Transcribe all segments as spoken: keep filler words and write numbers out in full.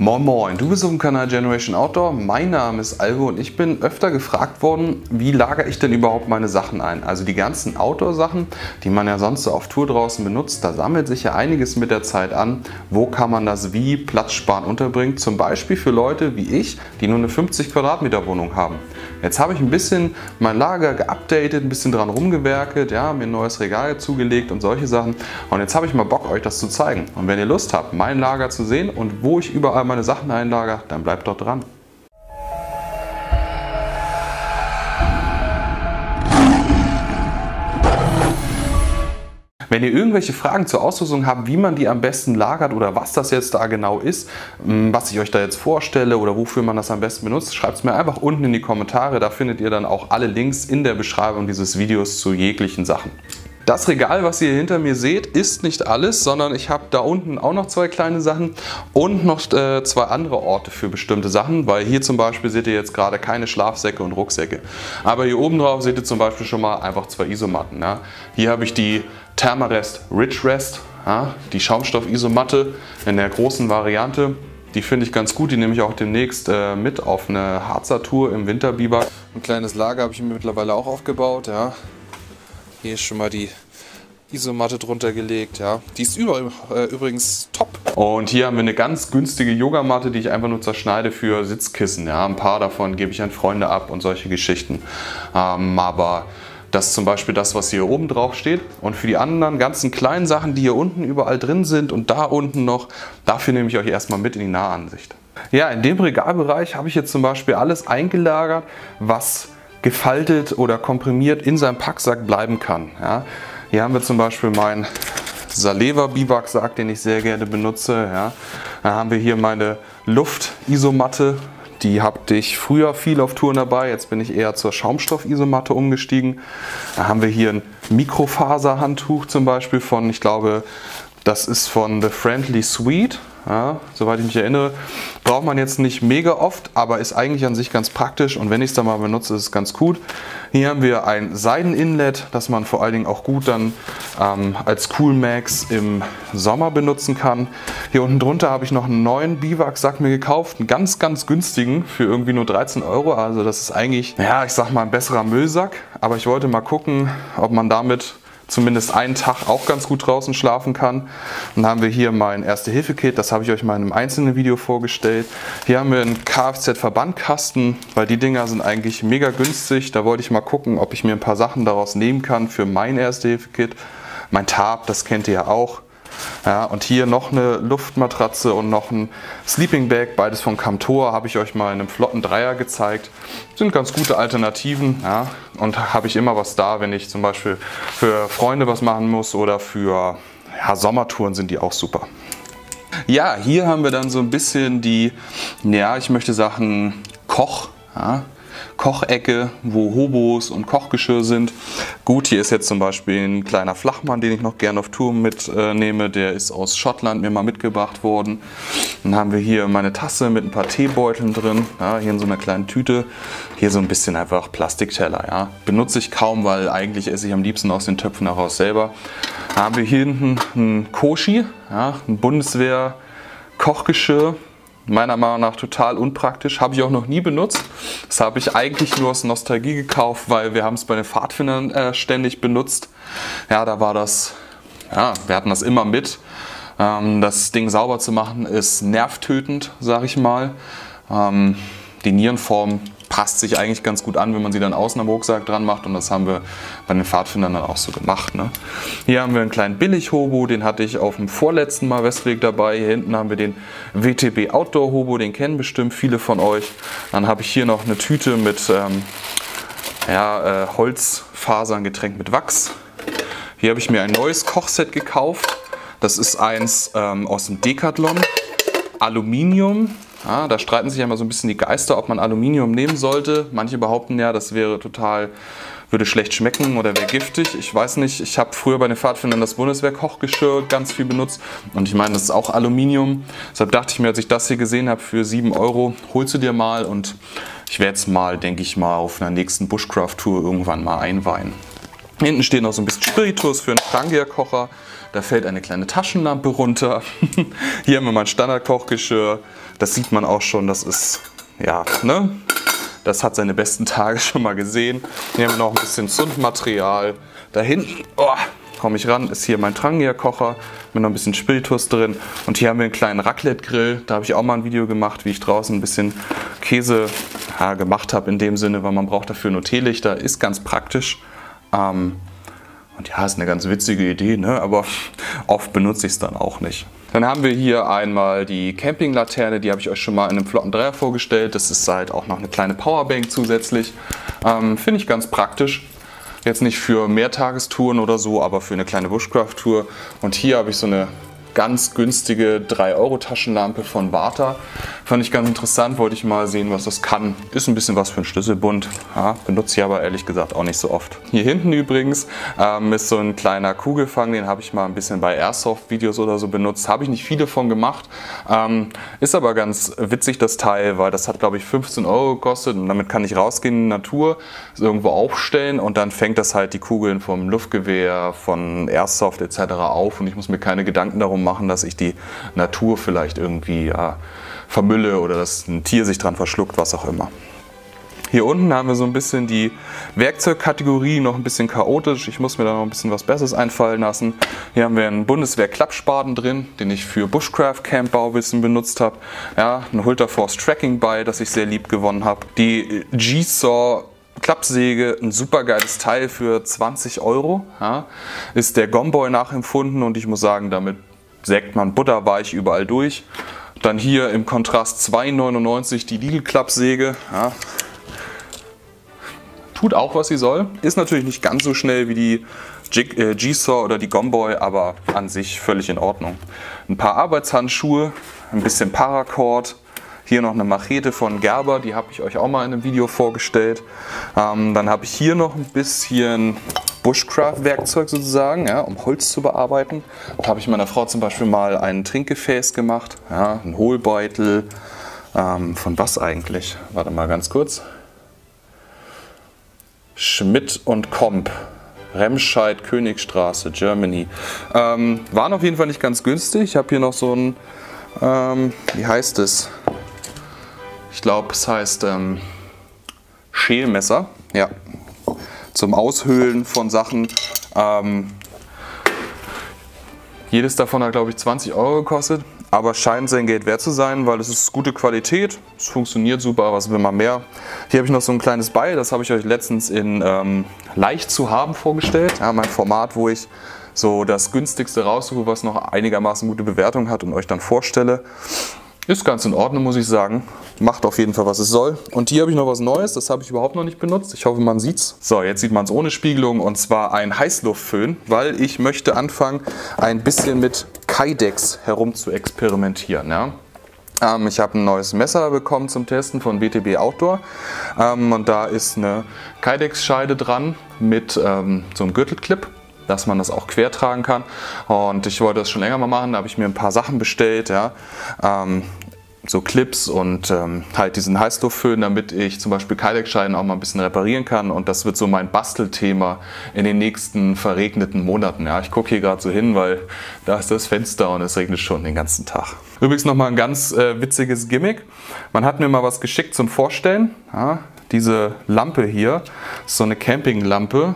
Moin Moin, du bist auf dem Kanal Generation Outdoor, mein Name ist Alvo und ich bin öfter gefragt worden, wie lagere ich denn überhaupt meine Sachen ein? Also die ganzen Outdoor-Sachen, die man ja sonst so auf Tour draußen benutzt, da sammelt sich ja einiges mit der Zeit an. Wo kann man das wie platzsparend unterbringen? Zum Beispiel für Leute wie ich, die nur eine fünfzig Quadratmeter Wohnung haben. Jetzt habe ich ein bisschen mein Lager geupdatet, ein bisschen dran rumgewerkelt, ja, mir ein neues Regal zugelegt und solche Sachen. Und jetzt habe ich mal Bock, euch das zu zeigen. Und wenn ihr Lust habt, mein Lager zu sehen und wo ich überall meine Sachen einlagere, dann bleibt doch dran. Wenn ihr irgendwelche Fragen zur Ausrüstung habt, wie man die am besten lagert oder was das jetzt da genau ist, was ich euch da jetzt vorstelle oder wofür man das am besten benutzt, schreibt es mir einfach unten in die Kommentare. Da findet ihr dann auch alle Links in der Beschreibung dieses Videos zu jeglichen Sachen. Das Regal, was ihr hinter mir seht, ist nicht alles, sondern ich habe da unten auch noch zwei kleine Sachen und noch äh, zwei andere Orte für bestimmte Sachen, weil hier zum Beispiel seht ihr jetzt gerade keine Schlafsäcke und Rucksäcke. Aber hier oben drauf seht ihr zum Beispiel schon mal einfach zwei Isomatten. Ja. Hier habe ich die Thermarest Ridge Rest, ja, die Schaumstoff-Isomatte in der großen Variante. Die finde ich ganz gut, die nehme ich auch demnächst äh, mit auf eine Harzer Tour im Winterbiwak. Ein kleines Lager habe ich mir mittlerweile auch aufgebaut. Ja. Hier ist schon mal die Isomatte drunter gelegt, ja. Die ist über, äh, übrigens top. Und hier haben wir eine ganz günstige Yogamatte, die ich einfach nur zerschneide für Sitzkissen. Ja. Ein paar davon gebe ich an Freunde ab und solche Geschichten. Ähm, aber das ist zum Beispiel das, was hier oben drauf steht. Und für die anderen ganzen kleinen Sachen, die hier unten überall drin sind und da unten noch, dafür nehme ich euch erstmal mit in die Nahansicht. Ja, in dem Regalbereich habe ich jetzt zum Beispiel alles eingelagert, was gefaltet oder komprimiert in seinem Packsack bleiben kann. Ja. Hier haben wir zum Beispiel meinen Saleva Biwaksack, den ich sehr gerne benutze. Ja. Dann haben wir hier meine Luft-Isomatte. Die hatte ich früher viel auf Touren dabei, jetzt bin ich eher zur Schaumstoff-Isomatte umgestiegen. Dann haben wir hier ein Mikrofaserhandtuch zum Beispiel von, ich glaube, das ist von The Friendly Suite. Ja, soweit ich mich erinnere, braucht man jetzt nicht mega oft, aber ist eigentlich an sich ganz praktisch und wenn ich es dann mal benutze, ist es ganz gut. Hier haben wir ein Seiden-Inlet, das man vor allen Dingen auch gut dann ähm, als Cool Max im Sommer benutzen kann. Hier unten drunter habe ich noch einen neuen Biwaksack mir gekauft, einen ganz, ganz günstigen für irgendwie nur dreizehn Euro. Also das ist eigentlich, ja, ich sag mal ein besserer Müllsack, aber ich wollte mal gucken, ob man damit zumindest einen Tag auch ganz gut draußen schlafen kann. Dann haben wir hier mein Erste-Hilfe-Kit, das habe ich euch mal in einem einzelnen Video vorgestellt. Hier haben wir einen Kfz-Verbandkasten, weil die Dinger sind eigentlich mega günstig. Da wollte ich mal gucken, ob ich mir ein paar Sachen daraus nehmen kann für mein Erste-Hilfe-Kit. Mein Tarp, das kennt ihr ja auch. Ja, und hier noch eine Luftmatratze und noch ein Sleeping Bag, beides von Camtor, habe ich euch mal in einem flotten Dreier gezeigt. Sind ganz gute Alternativen, ja, und habe ich immer was da, wenn ich zum Beispiel für Freunde was machen muss oder für ja, Sommertouren sind die auch super. Ja, hier haben wir dann so ein bisschen die, ja, ich möchte sagen Koch, ja, Kochecke, wo Hobos und Kochgeschirr sind. Gut, hier ist jetzt zum Beispiel ein kleiner Flachmann, den ich noch gerne auf Tour mitnehme. Der ist aus Schottland mir mal mitgebracht worden. Dann haben wir hier meine Tasse mit ein paar Teebeuteln drin. Ja, hier in so einer kleinen Tüte. Hier so ein bisschen einfach Plastikteller. Ja. Benutze ich kaum, weil eigentlich esse ich am liebsten aus den Töpfen heraus selber. Dann haben wir hier hinten ein Koshi, ja, ein Bundeswehr-Kochgeschirr. Meiner Meinung nach total unpraktisch, habe ich auch noch nie benutzt. Das habe ich eigentlich nur aus Nostalgie gekauft, weil wir haben es bei den Pfadfindern äh, ständig benutzt. Ja, da war das, ja, wir hatten das immer mit. Ähm, das Ding sauber zu machen ist nervtötend, sage ich mal. Ähm, die Nierenform passt sich eigentlich ganz gut an, wenn man sie dann außen am Rucksack dran macht und das haben wir bei den Pfadfindern dann auch so gemacht. Ne? Hier haben wir einen kleinen Billig-Hobo, den hatte ich auf dem vorletzten Mal Westweg dabei. Hier hinten haben wir den W T B Outdoor Hobo, den kennen bestimmt viele von euch. Dann habe ich hier noch eine Tüte mit ähm, ja, äh, Holzfasern getränkt mit Wachs. Hier habe ich mir ein neues Kochset gekauft. Das ist eins ähm, aus dem Decathlon, Aluminium. Ja, da streiten sich ja immer so ein bisschen die Geister, ob man Aluminium nehmen sollte. Manche behaupten ja, das wäre total, würde schlecht schmecken oder wäre giftig. Ich weiß nicht, ich habe früher bei den Pfadfindern das Bundeswehr-Kochgeschirr ganz viel benutzt. Und ich meine, das ist auch Aluminium. Deshalb dachte ich mir, als ich das hier gesehen habe für sieben Euro, holst du dir mal. Und ich werde es mal, denke ich mal, auf einer nächsten Bushcraft-Tour irgendwann mal einweihen. Hinten steht noch so ein bisschen Spiritus für einen Stangia-Kocher. Da fällt eine kleine Taschenlampe runter. Hier haben wir mein Standard-Kochgeschirr. Das sieht man auch schon, das ist, ja, ne? Das hat seine besten Tage schon mal gesehen. Hier haben wir noch ein bisschen Zündmaterial. Da hinten, oh, komme ich ran, ist hier mein Trangia-Kocher mit noch ein bisschen Spiritus drin. Und hier haben wir einen kleinen Raclette-Grill. Da habe ich auch mal ein Video gemacht, wie ich draußen ein bisschen Käse ja, gemacht habe in dem Sinne, weil man braucht dafür nur Teelichter. Ist ganz praktisch. Ähm, und ja, ist eine ganz witzige Idee, ne? Aber oft benutze ich es dann auch nicht. Dann haben wir hier einmal die Campinglaterne, die habe ich euch schon mal in einem flotten Dreier vorgestellt. Das ist halt auch noch eine kleine Powerbank zusätzlich. Ähm, Finde ich ganz praktisch. Jetzt nicht für Mehrtagestouren oder so, aber für eine kleine Bushcraft-Tour. Und hier habe ich so eine ganz günstige drei Euro Taschenlampe von Varta. Fand ich ganz interessant, wollte ich mal sehen, was das kann. Ist ein bisschen was für einen Schlüsselbund, ja, benutze ich aber ehrlich gesagt auch nicht so oft. Hier hinten übrigens ähm, ist so ein kleiner Kugelfang, den habe ich mal ein bisschen bei Airsoft-Videos oder so benutzt. Habe ich nicht viele von gemacht, ähm, ist aber ganz witzig das Teil, weil das hat glaube ich fünfzehn Euro gekostet und damit kann ich rausgehen in die Natur, irgendwo aufstellen und dann fängt das halt die Kugeln vom Luftgewehr, von Airsoft et cetera auf und ich muss mir keine Gedanken darum machen, dass ich die Natur vielleicht irgendwie ja, vermülle oder dass ein Tier sich dran verschluckt, was auch immer. Hier unten haben wir so ein bisschen die Werkzeugkategorie, noch ein bisschen chaotisch. Ich muss mir da noch ein bisschen was Besseres einfallen lassen. Hier haben wir einen Bundeswehr-Klappspaten drin, den ich für Bushcraft-Camp-Bauwissen benutzt habe. Ja, ein Hulterforce Tracking By, das ich sehr lieb gewonnen habe. Die G-Saw Klappsäge, ein super geiles Teil für zwanzig Euro. Ja, ist der Gomboy nachempfunden und ich muss sagen, damit sägt man butterweich überall durch. Dann hier im Kontrast zwei neunundneunzig die Lidl-Klappsäge. Ja. Tut auch, was sie soll. Ist natürlich nicht ganz so schnell wie die G-Saw oder die Gomboy, aber an sich völlig in Ordnung. Ein paar Arbeitshandschuhe, ein bisschen Paracord. Hier noch eine Machete von Gerber, die habe ich euch auch mal in einem Video vorgestellt. Ähm, dann habe ich hier noch ein bisschen Bushcraft-Werkzeug sozusagen, ja, um Holz zu bearbeiten. Da habe ich meiner Frau zum Beispiel mal ein Trinkgefäß gemacht, ja, ein Hohlbeutel. Ähm, von was eigentlich? Warte mal ganz kurz. Schmidt und Komp. Remscheid, Königstraße, Germany. Ähm, waren auf jeden Fall nicht ganz günstig. Ich habe hier noch so ein, ähm, wie heißt es? Ich glaube, es heißt ähm, Schälmesser. Ja. Zum Aushöhlen von Sachen. Ähm, jedes davon hat, glaube ich, zwanzig Euro gekostet. Aber scheint sein Geld wert zu sein, weil es ist gute Qualität. Es funktioniert super, was will man mehr. Hier habe ich noch so ein kleines Beil, das habe ich euch letztens in ähm, leicht zu haben vorgestellt. Ja, mein Format, wo ich so das günstigste raussuche, was noch einigermaßen gute Bewertung hat und euch dann vorstelle. Ist ganz in Ordnung, muss ich sagen. Macht auf jeden Fall, was es soll. Und hier habe ich noch was Neues, das habe ich überhaupt noch nicht benutzt. Ich hoffe, man sieht's. So, jetzt sieht man es ohne Spiegelung und zwar ein Heißluftföhn, weil ich möchte anfangen, ein bisschen mit Kydex herum zu experimentieren. Ja? Ähm, ich habe ein neues Messer bekommen zum Testen von W T B Outdoor. Ähm, und da ist eine Kydex-Scheide dran mit ähm, so einem Gürtelclip, dass man das auch quer tragen kann. Und ich wollte das schon länger mal machen, da habe ich mir ein paar Sachen bestellt, ja. Ähm, so Clips und ähm, halt diesen Heißluftföhn, damit ich zum Beispiel Kydex-Scheiden auch mal ein bisschen reparieren kann. Und das wird so mein Bastelthema in den nächsten verregneten Monaten. Ja. Ich gucke hier gerade so hin, weil da ist das Fenster und es regnet schon den ganzen Tag. Übrigens nochmal ein ganz äh, witziges Gimmick. Man hat mir mal was geschickt zum Vorstellen. Ja. Diese Lampe hier ist so eine Campinglampe,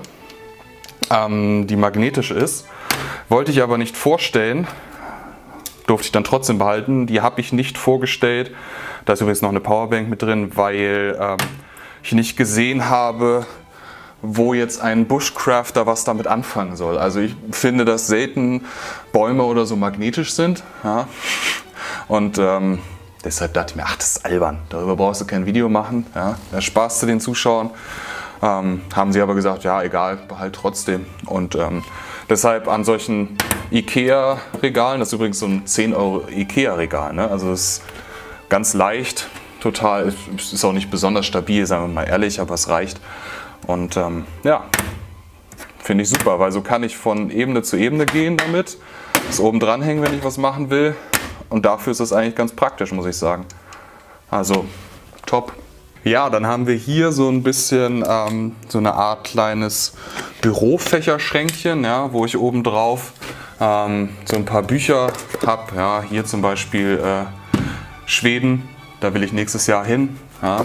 die magnetisch ist. Wollte ich aber nicht vorstellen, durfte ich dann trotzdem behalten. Die habe ich nicht vorgestellt. Da ist übrigens noch eine Powerbank mit drin, weil ähm, ich nicht gesehen habe, wo jetzt ein Bushcrafter was damit anfangen soll. Also ich finde, dass selten Bäume oder so magnetisch sind. Ja. Und ähm, deshalb dachte ich mir, ach, das ist albern. Darüber brauchst du kein Video machen. Ja. Da sparst du den Zuschauern. Ähm, haben sie aber gesagt, ja egal, behalt trotzdem. Und ähm, deshalb an solchen Ikea-Regalen, das ist übrigens so ein zehn Euro Ikea-Regal, ne? Also es ist ganz leicht, total, es ist auch nicht besonders stabil, sagen wir mal ehrlich, aber es reicht. Und ähm, ja, finde ich super, weil so kann ich von Ebene zu Ebene gehen damit, das oben dran hängen, wenn ich was machen will. Und dafür ist das eigentlich ganz praktisch, muss ich sagen. Also top. Ja, dann haben wir hier so ein bisschen ähm, so eine Art kleines Bürofächerschränkchen, ja, wo ich oben drauf ähm, so ein paar Bücher habe. Ja, hier zum Beispiel äh, Schweden, da will ich nächstes Jahr hin. Ja.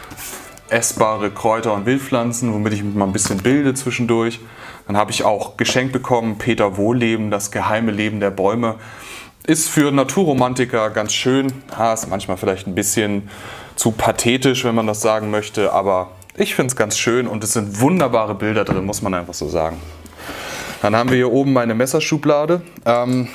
Essbare Kräuter und Wildpflanzen, womit ich mich mal ein bisschen bilde zwischendurch. Dann habe ich auch geschenkt bekommen, Peter Wohlleben, das geheime Leben der Bäume. Ist für Naturromantiker ganz schön. Ja, ist manchmal vielleicht ein bisschen zu pathetisch, wenn man das sagen möchte, aber ich finde es ganz schön und es sind wunderbare Bilder drin, muss man einfach so sagen. Dann haben wir hier oben meine Messerschublade. Ähm,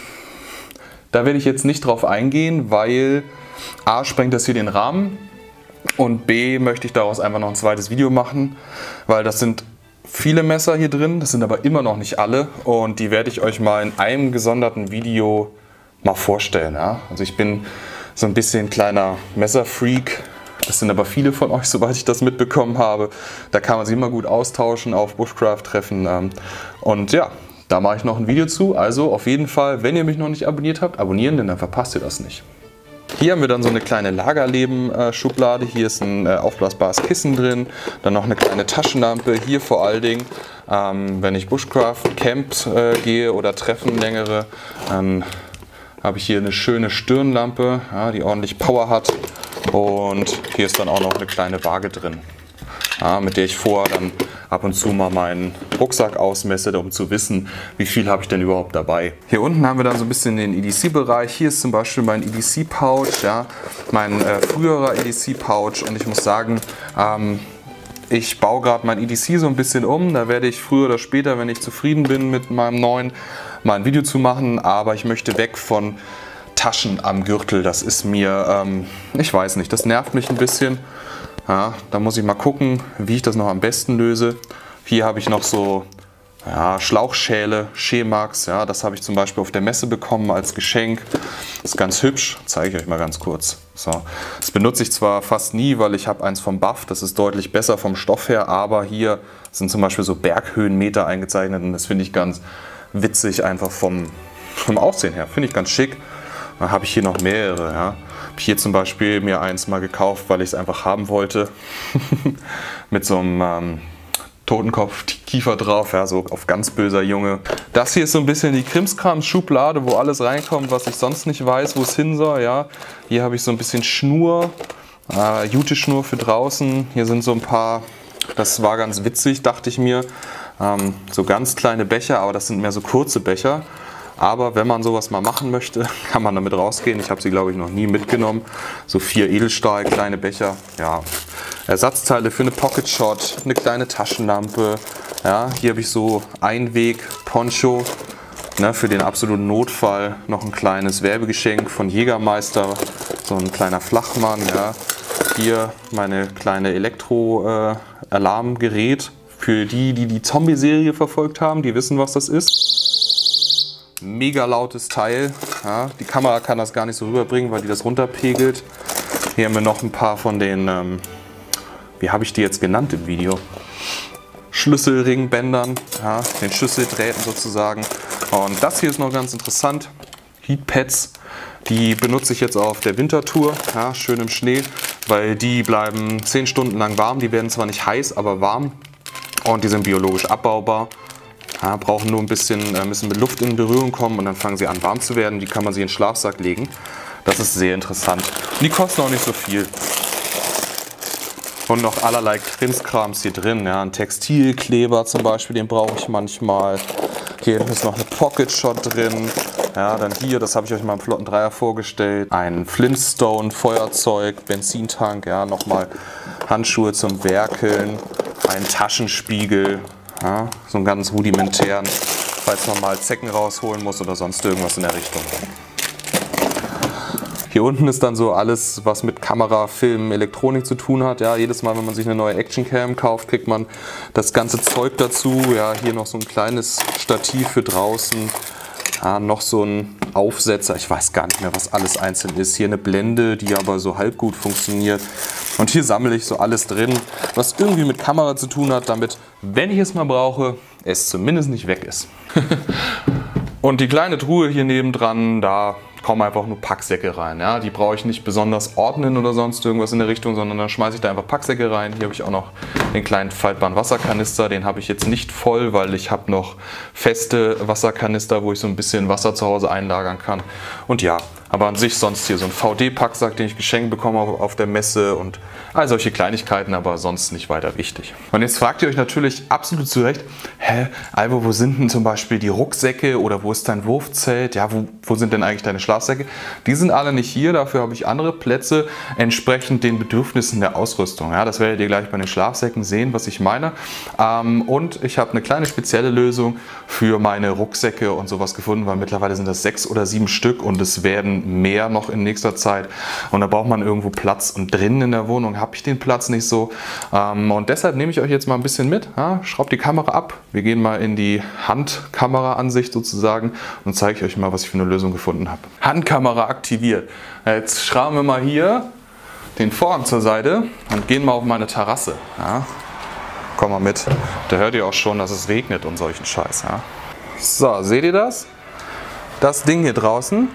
da werde ich jetzt nicht drauf eingehen, weil A, sprengt das hier den Rahmen und B, möchte ich daraus einfach noch ein zweites Video machen, weil das sind viele Messer hier drin, das sind aber immer noch nicht alle und die werde ich euch mal in einem gesonderten Video mal vorstellen. Ja? Also ich bin so ein bisschen kleiner Messerfreak. Das sind aber viele von euch, soweit ich das mitbekommen habe. Da kann man sich immer gut austauschen auf Bushcraft-Treffen. Und ja, da mache ich noch ein Video zu. Also auf jeden Fall, wenn ihr mich noch nicht abonniert habt, abonnieren, denn dann verpasst ihr das nicht. Hier haben wir dann so eine kleine Lagerleben-Schublade. Hier ist ein äh, aufblasbares Kissen drin. Dann noch eine kleine Taschenlampe. Hier vor allen Dingen, ähm, wenn ich Bushcraft Camp äh, gehe oder Treffen längere, dann habe ich hier eine schöne Stirnlampe, ja, die ordentlich Power hat. Und hier ist dann auch noch eine kleine Waage drin, ja, mit der ich vorher dann ab und zu mal meinen Rucksack ausmesse, um zu wissen, wie viel habe ich denn überhaupt dabei. Hier unten haben wir dann so ein bisschen den E D C-Bereich. Hier ist zum Beispiel mein E D C-Pouch, ja, mein äh, früherer E D C-Pouch. Und ich muss sagen, ähm, ich baue gerade mein E D C so ein bisschen um. Da werde ich früher oder später, wenn ich zufrieden bin mit meinem neuen, mal ein Video zu machen. Aber ich möchte weg von Taschen am Gürtel. Das ist mir, ähm, ich weiß nicht, das nervt mich ein bisschen. Ja, da muss ich mal gucken, wie ich das noch am besten löse. Hier habe ich noch so ja, Schlauchschäle, Schemax. Ja, das habe ich zum Beispiel auf der Messe bekommen als Geschenk. Das ist ganz hübsch, zeige ich euch mal ganz kurz. So. Das benutze ich zwar fast nie, weil ich habe eins vom Buff, das ist deutlich besser vom Stoff her, aber hier sind zum Beispiel so Berghöhenmeter eingezeichnet und das finde ich ganz witzig, einfach vom, vom Aussehen her. Finde ich ganz schick. Dann habe ich hier noch mehrere. Ja. Habe hier zum Beispiel mir eins mal gekauft, weil ich es einfach haben wollte. Mit so einem ähm, Totenkopf-Kiefer drauf, ja, so auf ganz böser Junge. Das hier ist so ein bisschen die Krimskrams-Schublade, wo alles reinkommt, was ich sonst nicht weiß, wo es hin soll. Ja. Hier habe ich so ein bisschen Schnur, äh, Jute-Schnur für draußen. Hier sind so ein paar, das war ganz witzig, dachte ich mir, ähm, so ganz kleine Becher, aber das sind mehr so kurze Becher. Aber wenn man sowas mal machen möchte, kann man damit rausgehen. Ich habe sie, glaube ich, noch nie mitgenommen. So vier Edelstahl, kleine Becher. Ja. Ersatzteile für eine Pocket Shot, eine kleine Taschenlampe. Ja, hier habe ich so Einweg-Poncho, ne, für den absoluten Notfall. Noch ein kleines Werbegeschenk von Jägermeister, so ein kleiner Flachmann. Ja. Hier meine kleine Elektro-Alarmgerät. Äh, für die, die die Zombie-Serie verfolgt haben, die wissen, was das ist. Mega lautes Teil. Ja, die Kamera kann das gar nicht so rüberbringen, weil die das runterpegelt. Hier haben wir noch ein paar von den, ähm, wie habe ich die jetzt genannt im Video? Schlüsselringbändern, ja, den Schlüsseldrähten sozusagen. Und das hier ist noch ganz interessant. Heatpads, die benutze ich jetzt auf der Wintertour, ja, schön im Schnee, weil die bleiben zehn Stunden lang warm. Die werden zwar nicht heiß, aber warm. Und die sind biologisch abbaubar. Ja, brauchen nur ein bisschen, äh, müssen mit Luft in Berührung kommen und dann fangen sie an warm zu werden. Die kann man sich in den Schlafsack legen. Das ist sehr interessant. Und die kosten auch nicht so viel. Und noch allerlei Krimskrams hier drin. Ja, ein Textilkleber zum Beispiel, den brauche ich manchmal. Hier hinten ist noch eine Pocket Shot drin. Ja, dann hier, das habe ich euch mal im flotten Dreier vorgestellt. Ein Flintstone, Feuerzeug, Benzintank, ja, nochmal Handschuhe zum Werkeln, ein Taschenspiegel. Ja, so einen ganz rudimentären, falls man mal Zecken rausholen muss oder sonst irgendwas in der Richtung. Hier unten ist dann so alles, was mit Kamera, Film, Elektronik zu tun hat. Ja, jedes Mal, wenn man sich eine neue Actioncam kauft, kriegt man das ganze Zeug dazu. Ja, hier noch so ein kleines Stativ für draußen. Ja, noch so ein Aufsetzer, ich weiß gar nicht mehr, was alles einzeln ist. Hier eine Blende, die aber so halb gut funktioniert. Und hier sammle ich so alles drin, was irgendwie mit Kamera zu tun hat, damit, wenn ich es mal brauche, es zumindest nicht weg ist. Und die kleine Truhe hier nebendran, da kommen einfach nur Packsäcke rein. Ja? Die brauche ich nicht besonders ordnen oder sonst irgendwas in der Richtung, sondern dann schmeiße ich da einfach Packsäcke rein. Hier habe ich auch noch den kleinen faltbaren Wasserkanister. Den habe ich jetzt nicht voll, weil ich habe noch feste Wasserkanister, wo ich so ein bisschen Wasser zu Hause einlagern kann. Und ja, aber an sich sonst hier so ein V D-Packsack, den ich geschenkt bekomme auf der Messe und all solche Kleinigkeiten, aber sonst nicht weiter wichtig. Und jetzt fragt ihr euch natürlich absolut zu Recht, hä, Albo, wo sind denn zum Beispiel die Rucksäcke oder wo ist dein Wurfzelt? Ja, wo, wo sind denn eigentlich deine Schlafsäcke? Die sind alle nicht hier, dafür habe ich andere Plätze, entsprechend den Bedürfnissen der Ausrüstung. Ja, das werdet ihr gleich bei den Schlafsäcken sehen, was ich meine. Ähm, und ich habe eine kleine spezielle Lösung für meine Rucksäcke und sowas gefunden, weil mittlerweile sind das sechs oder sieben Stück und es werden mehr noch in nächster Zeit. Und da braucht man irgendwo Platz. Und drinnen in der Wohnung habe ich den Platz nicht so. Ähm, und deshalb nehme ich euch jetzt mal ein bisschen mit. Ja, schraubt die Kamera ab. Wir gehen mal in die Handkamera-Ansicht sozusagen und zeige ich euch mal, was ich für eine Lösung gefunden habe. Handkamera aktiviert. Jetzt schrauben wir mal hier den Vorhang zur Seite und gehen mal auf meine Terrasse. Ja. Komm mal mit. Da hört ihr auch schon, dass es regnet und solchen Scheiß. Ja. So, seht ihr das? Das Ding hier draußen.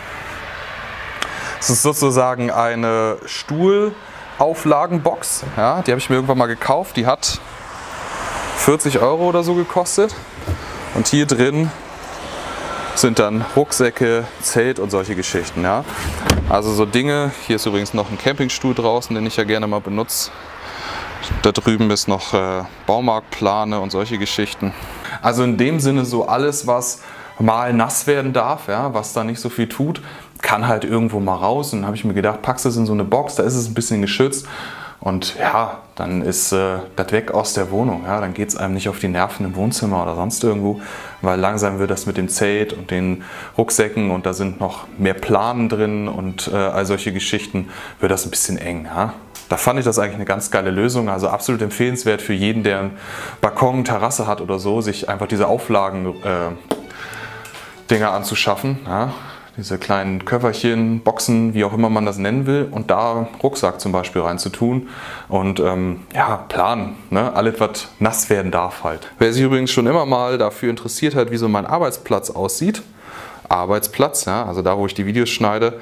Das ist sozusagen eine Stuhlauflagenbox. Ja, die habe ich mir irgendwann mal gekauft. Die hat vierzig Euro oder so gekostet. Und hier drin sind dann Rucksäcke, Zelt und solche Geschichten. Ja. Also so Dinge. Hier ist übrigens noch ein Campingstuhl draußen, den ich ja gerne mal benutze. Da drüben ist noch äh, Baumarktplane und solche Geschichten. Also in dem Sinne so alles, was mal nass werden darf, ja, was da nicht so viel tut, kann halt irgendwo mal raus. Und dann habe ich mir gedacht, packst du es in so eine Box, da ist es ein bisschen geschützt. Und ja, dann ist äh, das weg aus der Wohnung. Ja, dann geht es einem nicht auf die Nerven im Wohnzimmer oder sonst irgendwo. Weil langsam wird das mit dem Zelt und den Rucksäcken und da sind noch mehr Planen drin und äh, all solche Geschichten, wird das ein bisschen eng. Ja? Da fand ich das eigentlich eine ganz geile Lösung. Also absolut empfehlenswert für jeden, der einen Balkon, Terrasse hat oder so, sich einfach diese Auflagen äh, Dinger anzuschaffen. Ja? Diese kleinen Köfferchen, Boxen, wie auch immer man das nennen will, und da Rucksack zum Beispiel reinzutun und ähm, ja, planen, ne? Alles, was nass werden darf halt. Wer sich übrigens schon immer mal dafür interessiert hat, wie so mein Arbeitsplatz aussieht, Arbeitsplatz, ja, also da, wo ich die Videos schneide,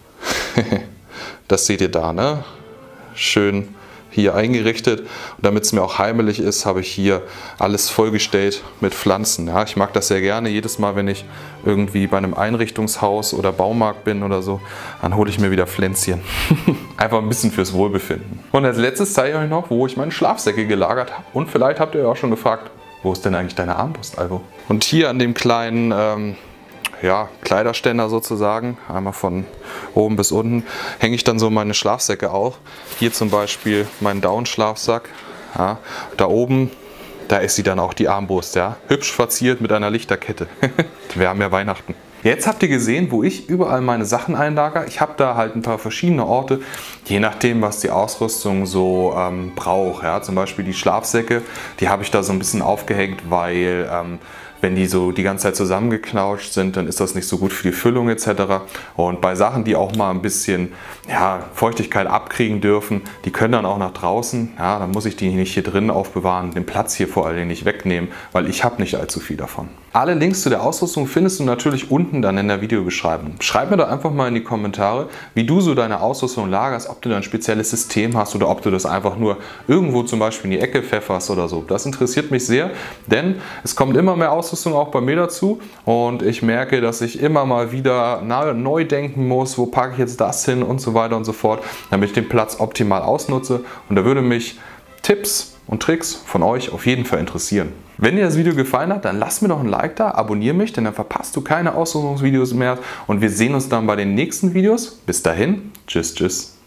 das seht ihr da, ne? Schön hier eingerichtet, und damit es mir auch heimelig ist, habe ich hier alles vollgestellt mit Pflanzen. Ja, ich mag das sehr gerne. Jedes Mal, wenn ich irgendwie bei einem Einrichtungshaus oder Baumarkt bin oder so, dann hole ich mir wieder Pflänzchen. Einfach ein bisschen fürs Wohlbefinden. Und als letztes zeige ich euch noch, wo ich meine Schlafsäcke gelagert habe. Und vielleicht habt ihr euch auch schon gefragt, wo ist denn eigentlich deine Armbrust, Albo? Und hier an dem kleinen ähm, ja, Kleiderständer sozusagen, einmal von oben bis unten, hänge ich dann so meine Schlafsäcke auf. Hier zum Beispiel mein Down-Schlafsack. Ja, da oben, da ist sie dann auch, die Armbrust. Ja, hübsch verziert mit einer Lichterkette. Wir haben ja Weihnachten. Jetzt habt ihr gesehen, wo ich überall meine Sachen einlager. Ich habe da halt ein paar verschiedene Orte, je nachdem, was die Ausrüstung so ähm, braucht. Ja, zum Beispiel die Schlafsäcke, die habe ich da so ein bisschen aufgehängt, weil ähm, wenn die so die ganze Zeit zusammengeknautscht sind, dann ist das nicht so gut für die Füllung et cetera. Und bei Sachen, die auch mal ein bisschen ja, Feuchtigkeit abkriegen dürfen, die können dann auch nach draußen. Ja, dann muss ich die nicht hier drin aufbewahren, den Platz hier vor allen Dingen nicht wegnehmen, weil ich habe nicht allzu viel davon. Alle Links zu der Ausrüstung findest du natürlich unten dann in der Videobeschreibung. Schreib mir da einfach mal in die Kommentare, wie du so deine Ausrüstung lagerst, ob du da ein spezielles System hast oder ob du das einfach nur irgendwo zum Beispiel in die Ecke pfefferst oder so. Das interessiert mich sehr, denn es kommt immer mehr Ausrüstung auch bei mir dazu und ich merke, dass ich immer mal wieder neu denken muss, wo packe ich jetzt das hin und so weiter und so fort, damit ich den Platz optimal ausnutze, und da würde mich Tipps und Tricks von euch auf jeden Fall interessieren. Wenn dir das Video gefallen hat, dann lass mir doch ein Like da, abonniere mich, denn dann verpasst du keine Ausrüstungsvideos mehr und wir sehen uns dann bei den nächsten Videos. Bis dahin, tschüss, tschüss.